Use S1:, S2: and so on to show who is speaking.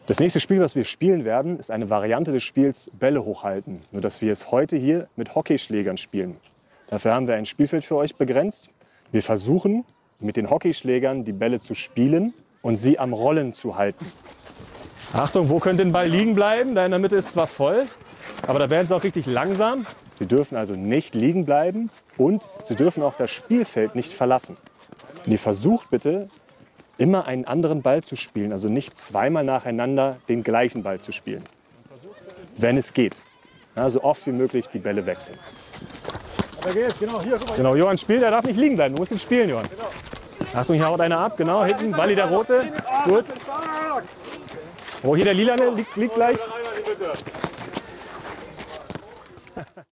S1: Das nächste Spiel, was wir spielen werden, ist eine Variante des Spiels Bälle hochhalten. Nur dass wir es heute hier mit Hockeyschlägern spielen. Dafür haben wir ein Spielfeld für euch begrenzt. Wir versuchen mit den Hockeyschlägern die Bälle zu spielen und sie am Rollen zu halten. Achtung, wo könnte ein Ball liegen bleiben? Da in der Mitte ist zwar voll, aber da werden sie auch richtig langsam. Sie dürfen also nicht liegen bleiben und sie dürfen auch das Spielfeld nicht verlassen. Und ihr versucht bitte, immer einen anderen Ball zu spielen, also nicht zweimal nacheinander den gleichen Ball zu spielen. Wenn es geht. Ja, so oft wie möglich die Bälle wechseln.
S2: Da geht's, genau, hier, guck mal.
S1: Genau, Johann spielt, der darf nicht liegen bleiben, du musst ihn spielen, Johann. Achtung, hier haut einer ab, genau, hinten, Walli der Rote, gut. Oh, hier der Lilane liegt gleich.